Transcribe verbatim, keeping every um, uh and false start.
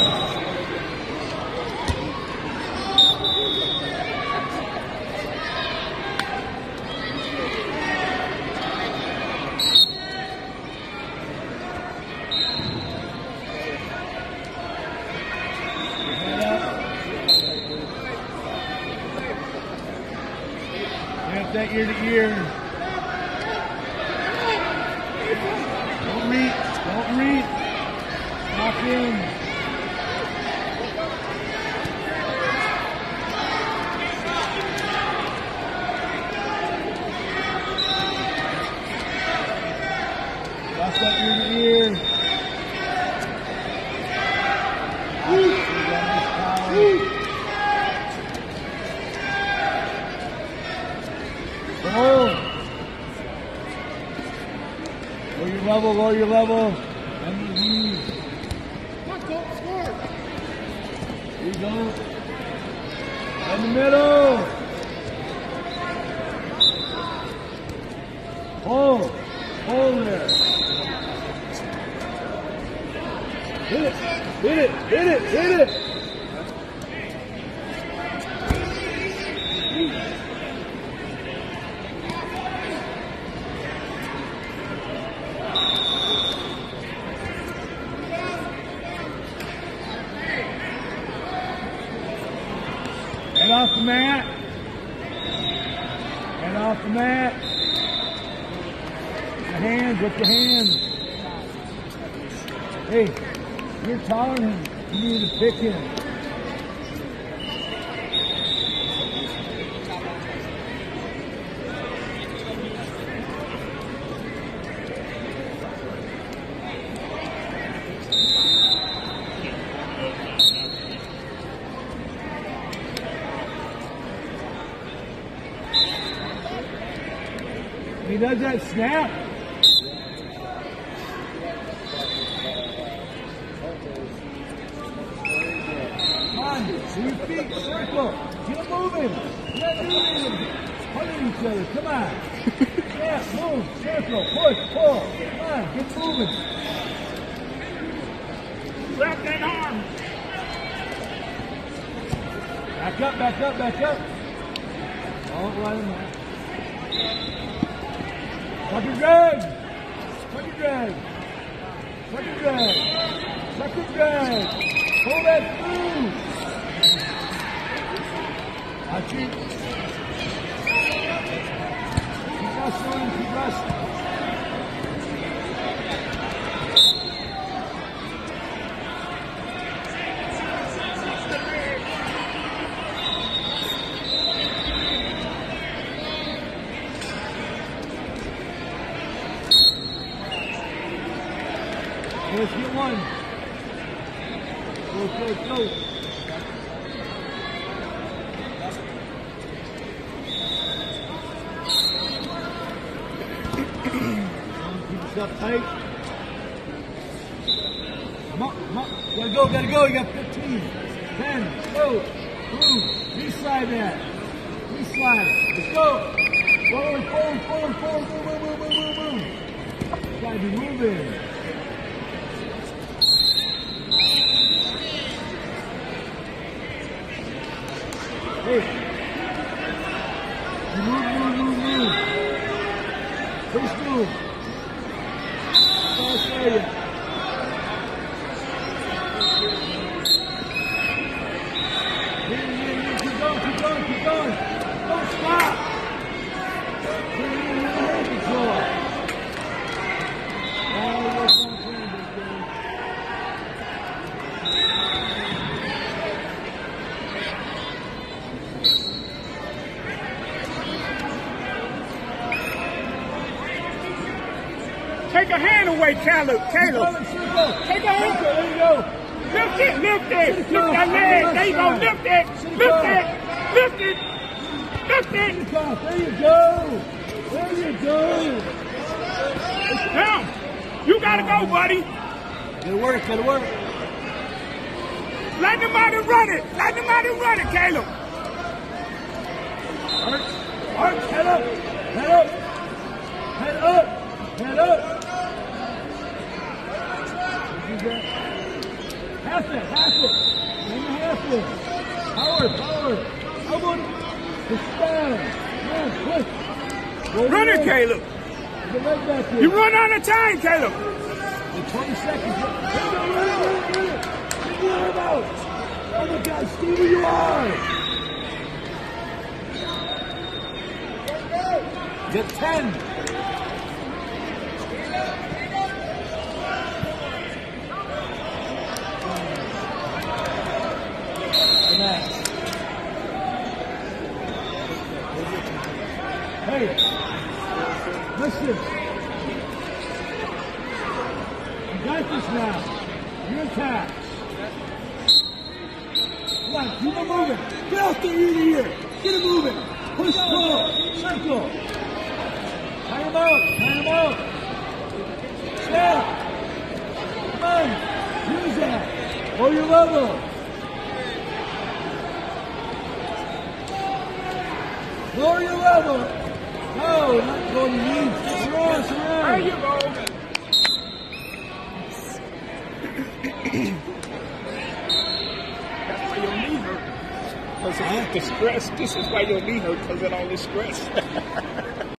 That ear to ear. Don't reach. Don't reach. Lock in. Lock that ear to ear. Woo. Woo. Oh. Lower your level, lower your level. And you Come on, go, score. Here you go. In the middle. Hold. Hold there. Hit it. Hit it. Hit it. Hit it. Head off the mat. Head off the mat. The hands, with the hands. Hey, you're taller than him. You need to pick him. He does that snap. Come on, to your feet, circle. Get them moving. Get moving. Hugging each other. Come on. Yeah, move, circle, push, pull. Come on, get moving. Wrap that arm. Back up, back up, back up. Don't let him out. Suck and drag! Suck and drag! Suck and drag! Suck and drag! Pull that through! Watch it! Keep wrestling, keep wrestling! Let's get one. Go, go, go. Keep yourself tight. Come on, come on. Gotta go, gotta go. You got fifteen. ten. Go. Move. Re-slide that. Re-slide. Let's go. Forward, forward, forward, forward. Move, move, move, move, move, move. You gotta be moving. Hey, move, move, move, move. First move. Fast area. Keep going, keep going, keep going. Don't stop. Bring it in with the hand control. Oh, that's not playing this game. Take a hand away, Caleb. Caleb. Take a hand. There you go. Lift it, lift it. Lift that leg. There you go. Lift it. Lift it. Lift it. Lift it. There you go. There you go. Now, you gotta go, buddy. Gotta work, gotta work. Let them out and run it. Let them out and run it, Caleb. Arch, arch, head up. Head up. Head up. Head up. Half it, half it. And half it. Power, power. Elbow to stand. Man, push. Roll Run it, leg. Caleb. The leg back here. You run out of time, Caleb. In twenty seconds. Run it, run it, run it, run it. Get the arm out. Oh my God, stay where you are. Get ten. Hey, listen. You got this now. You attack. Come on, keep it moving. Get out there, you here. Get it moving. Push, pull, circle. Time him out. Time him out. Step. Come on. Use that. Hold your level. Lower your level. No, not going to knees. Surround, surround. There you go. That's why your knee hurt. Because of the stress. This is why your knee hurt, because of all this stress.